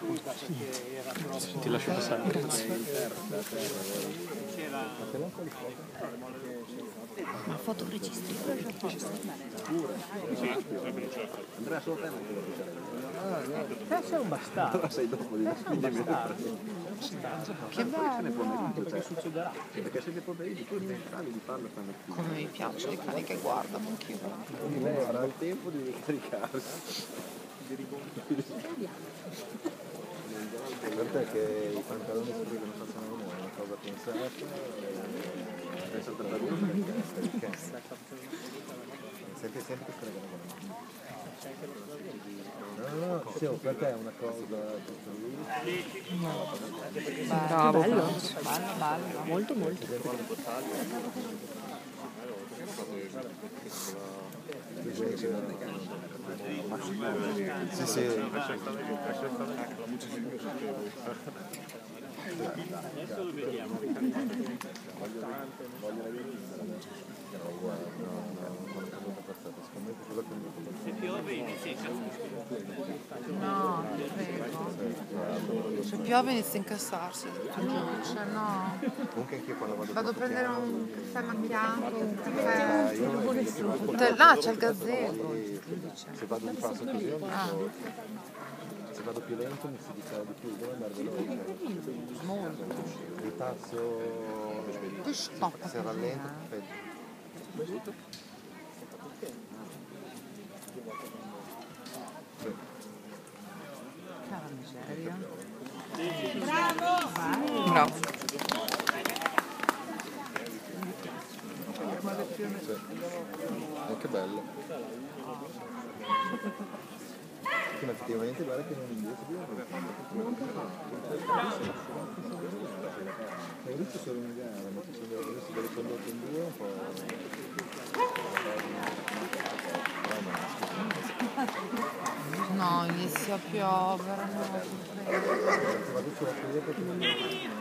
Ti lascio passare. Ma fotoregistri Andrea solo te non te lo piacerebbe. Te sei un bastardo. Però sei dopo di che bello, Che succederà? perché siete poverini, tu entravi di farlo stamattina. come mi piacciono i cani che guardano anch'io. Quindi lei avrà il tempo di ricaricarsi. Per te che i pantaloni si che non facciano rumore è una cosa pensata, penso per la luna perché senti sempre che fregano con no, dicevo, per te è una cosa Bravo, bello, Molto, molto. sì, sì. no, prego. Se piove inizia a incassarsi, cioè no. Comunque anche io quando Vado a prendere un caffè macchiato, un io caffè. No, c'è il gazebo. se vado di passo così se vado più lento mi si dice di più, devo andare veloce. Molto. Il passo Che stoppa se rallento peggio. Cara miseria. Bravo! Bravo. Sì. Che bello. Sì, ma effettivamente guarda che non indietro ho visto solo una gara, ma ci sono delle condotte in due un po'. No, inizia a piovere, no, Vado sulla piede perché non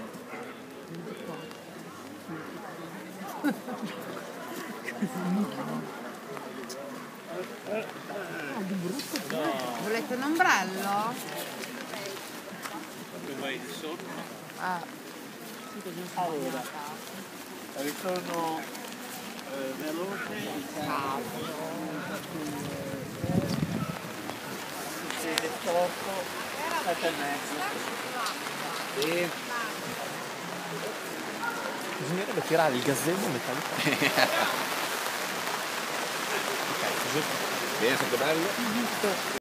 Volete un ombrello? Allora, ritorno veloce. Siete 7:30. E bisognerebbe tirare il gazebo metallico. Bene, è stato bello.